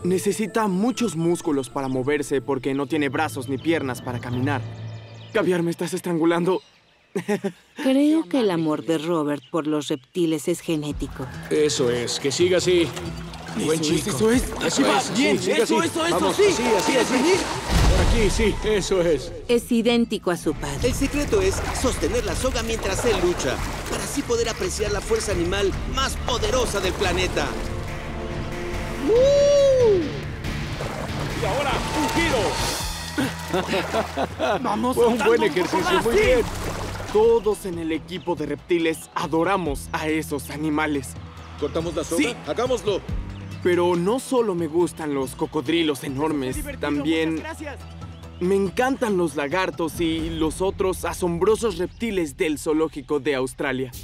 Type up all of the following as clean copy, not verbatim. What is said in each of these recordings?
Necesita muchos músculos para moverse porque no tiene brazos ni piernas para caminar. Caviar, ¿me estás estrangulando? Creo que el amor de Robert por los reptiles es genético. Eso es, que siga así. Buen chico. Eso es. Eso Va, es. bien, Sí, siga eso, así. Vamos, sí. así. Por aquí, sí, eso es. Es idéntico a su padre. El secreto es sostener la soga mientras él lucha, para así poder apreciar la fuerza animal más poderosa del planeta. Y ahora, un giro. Vamos. Fue un saltando buen poco ejercicio, más, muy sí. bien. Todos en el equipo de reptiles adoramos a esos animales. ¿Cortamos la soga? Sí. ¡Hagámoslo! Pero no solo me gustan los cocodrilos enormes, también me encantan los lagartos y los otros asombrosos reptiles del zoológico de Australia.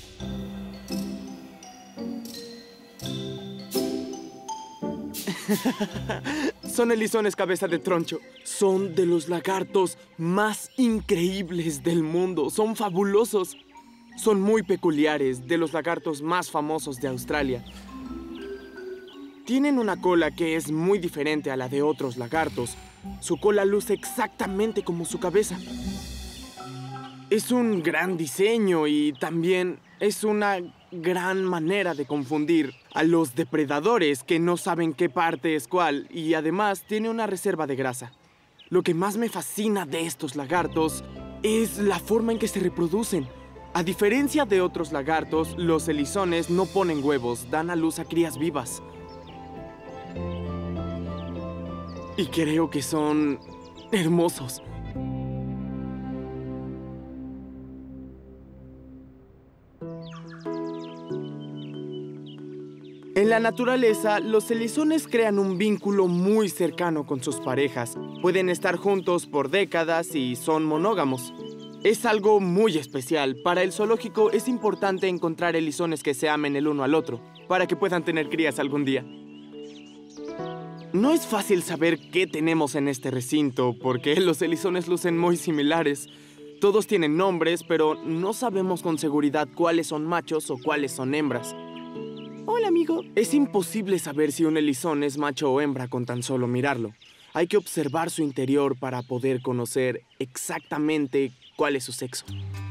Son erizones cabeza de troncho. Son de los lagartos más increíbles del mundo. Son fabulosos. Son muy peculiares, de los lagartos más famosos de Australia. Tienen una cola que es muy diferente a la de otros lagartos. Su cola luce exactamente como su cabeza. Es un gran diseño y también es una gran manera de confundir a los depredadores que no saben qué parte es cuál y además tiene una reserva de grasa. Lo que más me fascina de estos lagartos es la forma en que se reproducen. A diferencia de otros lagartos, los erizones no ponen huevos, dan a luz a crías vivas. Y creo que son hermosos. En la naturaleza, los erizones crean un vínculo muy cercano con sus parejas. Pueden estar juntos por décadas y son monógamos. Es algo muy especial. Para el zoológico es importante encontrar erizones que se amen el uno al otro, para que puedan tener crías algún día. No es fácil saber qué tenemos en este recinto, porque los erizones lucen muy similares. Todos tienen nombres, pero no sabemos con seguridad cuáles son machos o cuáles son hembras. Hola, amigo. Es imposible saber si un erizón es macho o hembra con tan solo mirarlo. Hay que observar su interior para poder conocer exactamente cuál es su sexo.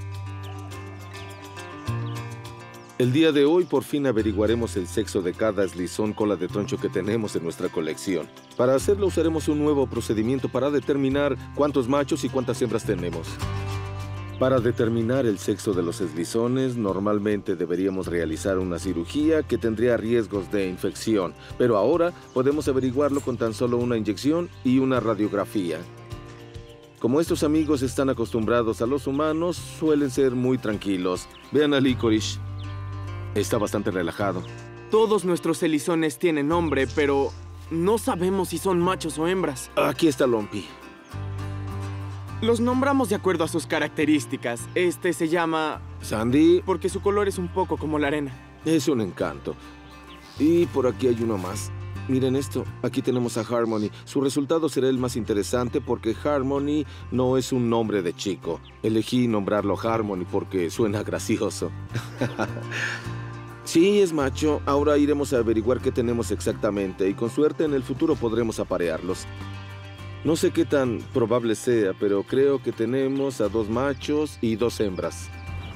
El día de hoy por fin averiguaremos el sexo de cada eslizón cola de troncho que tenemos en nuestra colección. Para hacerlo usaremos un nuevo procedimiento para determinar cuántos machos y cuántas hembras tenemos. Para determinar el sexo de los eslizones, normalmente deberíamos realizar una cirugía que tendría riesgos de infección, pero ahora podemos averiguarlo con tan solo una inyección y una radiografía. Como estos amigos están acostumbrados a los humanos, suelen ser muy tranquilos. Vean a Licorice. Está bastante relajado. Todos nuestros erizones tienen nombre, pero no sabemos si son machos o hembras. Aquí está Lumpy. Los nombramos de acuerdo a sus características. Este se llama Sandy. porque su color es un poco como la arena. Es un encanto. Y por aquí hay uno más. Miren esto. Aquí tenemos a Harmony. Su resultado será el más interesante porque Harmony no es un nombre de chico. Elegí nombrarlo Harmony porque suena gracioso. Sí, es macho. Ahora iremos a averiguar qué tenemos exactamente y con suerte en el futuro podremos aparearlos. No sé qué tan probable sea, pero creo que tenemos a 2 machos y 2 hembras.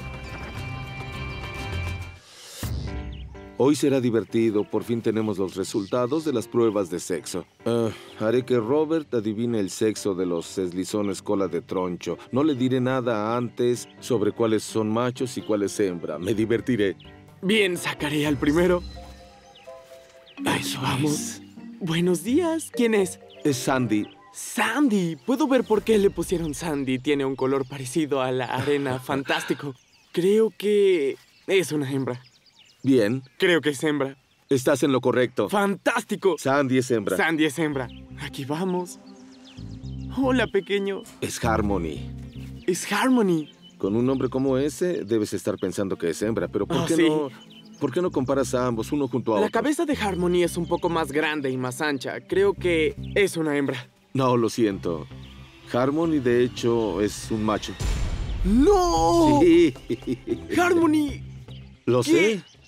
Hoy será divertido. Por fin tenemos los resultados de las pruebas de sexo. Haré que Robert adivine el sexo de los eslizones cola de troncho. No le diré nada antes sobre cuáles son machos y cuáles hembra. Me divertiré. Bien, sacaré al primero. Eso Vamos. Buenos días. ¿Quién es? Es Sandy. Sandy. Puedo ver por qué le pusieron Sandy. Tiene un color parecido a la arena. Fantástico. Creo que es una hembra. Bien. Creo que es hembra. Estás en lo correcto. ¡Fantástico! Sandy es hembra. Sandy es hembra. Aquí vamos. Hola, pequeño. Es Harmony. Es Harmony. Con un nombre como ese, debes estar pensando que es hembra, pero ¿por qué sí. ¿Por qué no comparas a ambos, uno junto a otro? La cabeza de Harmony es un poco más grande y más ancha. Creo que es una hembra. No, lo siento. Harmony, de hecho, es un macho. ¡No! Sí. ¡Harmony! Lo sé.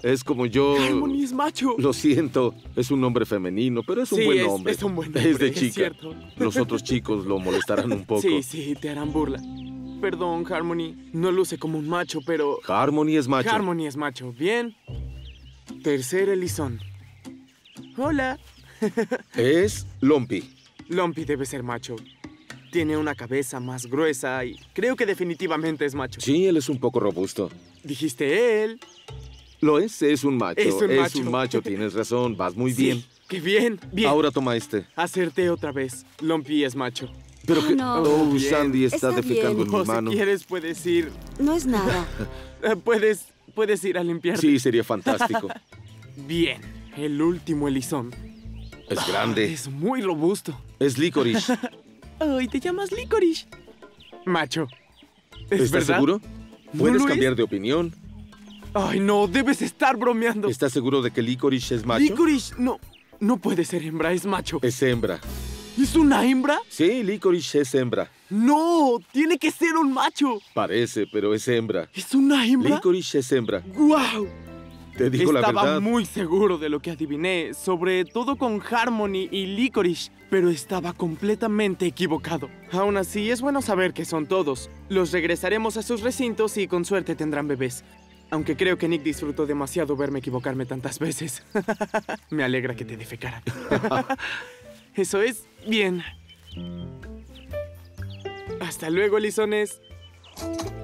Es como yo... Harmony es macho. Lo siento, es un nombre femenino, pero es un Sí, buen es- nombre. es un buen nombre, Es de es chica. cierto. Los otros chicos lo molestarán un poco. Sí, sí, te harán burla. Perdón, Harmony. No luce como un macho, pero... Harmony es macho. Harmony es macho. Bien. Tercer elizón. Hola. Es Lumpy. Lumpy debe ser macho. Tiene una cabeza más gruesa y creo que definitivamente es macho. Sí, él es un poco robusto. Dijiste él. Lo es un macho. Es un macho. un macho, tienes razón. Vas muy Sí, bien. ¡Qué bien! Bien. Ahora toma este. Acerté otra vez. Lumpy es macho. Pero Ah, que... no. Oh, Bien. Sandy está, Está defecando bien. en O mi si mano. quieres puedes ir... No es nada. Puedes ir a limpiarte. Sí, sería fantástico. Bien. El último elizón. Es grande. Es muy robusto. Es licorice. Ay, te llamas Licorice. Macho. ¿Es ¿Estás verdad? seguro? ¿No Puedes lo es? cambiar de opinión. Ay, no, debes estar bromeando. ¿Estás seguro de que licorice es macho? Licorice, no puede ser hembra, es macho. Es hembra. ¿Es una hembra? Sí, licorice es hembra. No, tiene que ser un macho. Parece, pero es hembra. ¿Es una hembra? Licorice es hembra. ¡Guau! Te digo la Estaba verdad. muy seguro de lo que adiviné, sobre todo con Harmony y Licorice, pero estaba completamente equivocado. Aún así, es bueno saber que son todos. Los regresaremos a sus recintos y con suerte tendrán bebés. Aunque creo que Nick disfrutó demasiado verme equivocarme tantas veces. Me alegra que te defecaran. Eso es bien. Hasta luego, lizones.